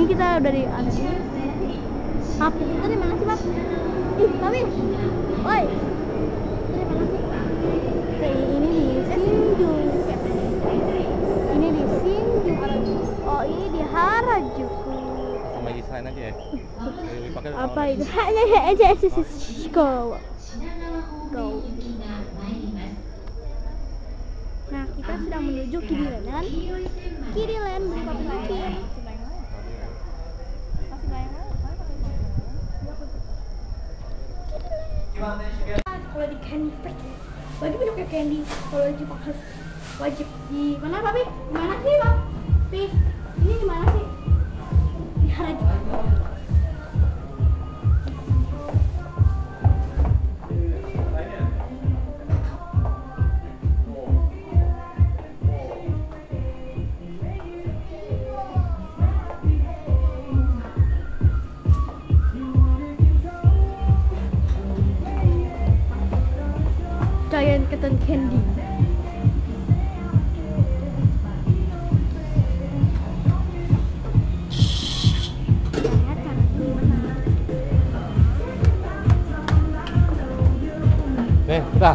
kita udah di ada di Pap, kita di mana sih Pap? Ih, Papi, oi, kita di mana sih? Ini di Shinjuku. Ini di Shinjuku. Oh, ini di Harajuku. Sama desain aja ya. Apa itu? Hanya aja go. Nah, kita sedang menuju Kiriland kan? Kiriland beli kopi kopi. Kalau di Candy Fresh lagi banyak ya candy. Kalau di Jepang harus wajib di mana Papi? Di mana sih Papi? Ini di mana sih? Di Harajuku. Giant cotton candy. Nih, udah.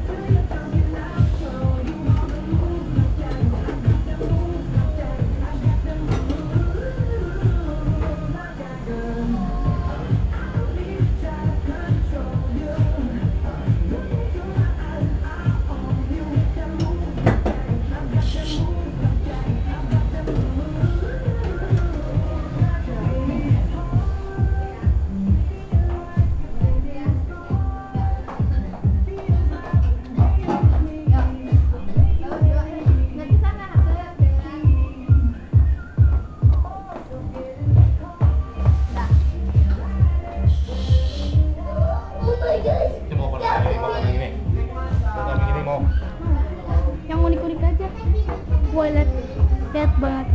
Yang unik-unik aja. Gue lihat banget.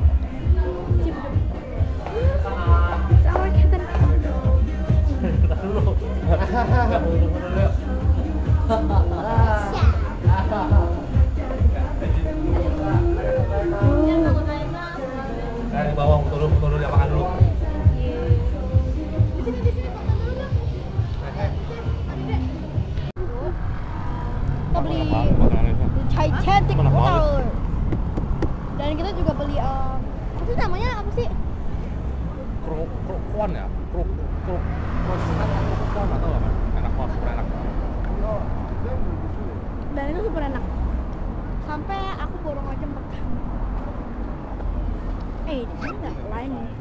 Sama cotton candy. Dari bawah turun ya, makan dulu. Di sini makan dulu dong. Kita beli gigantic water. Dan kita juga beli itu namanya apa sih? Krokuan ya? Krokuan atau apa? Enak banget, super enak. Dan itu super enak. Sampai aku borong aja makan. Di sini nggak lain nih.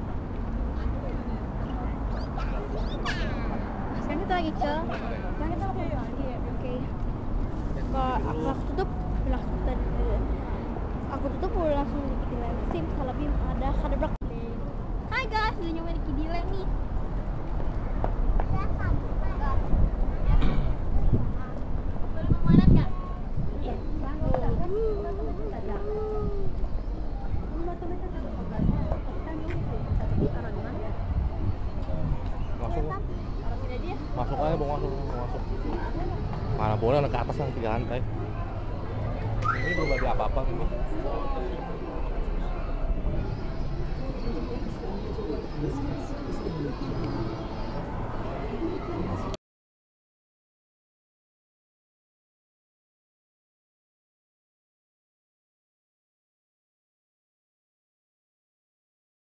Sekarang kita lagi ke. Sekarang kita mau lagi ya, oke. Kalau aku tutup, langsung di Kidiland. Sim kalau Bim ada blok. Hai guys, udah nyobain di Kidiland nih. Boleh mau mainan nggak? Iya. Masuk aja, mau masuk. Mana boleh ke atas yang 3 lantai. Ini belum ada apa-apa ini.